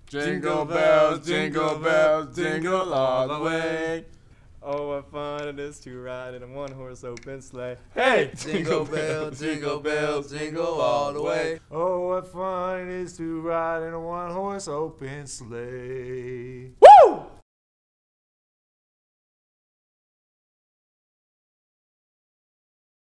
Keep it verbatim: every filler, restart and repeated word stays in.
Jingle bells, jingle bells, jingle all the way. Oh, what fun it is to ride in a one-horse open sleigh. Hey! Jingle bells, jingle bells, jingle all the way. Oh, what fun it is to ride in a one-horse open sleigh. Woo!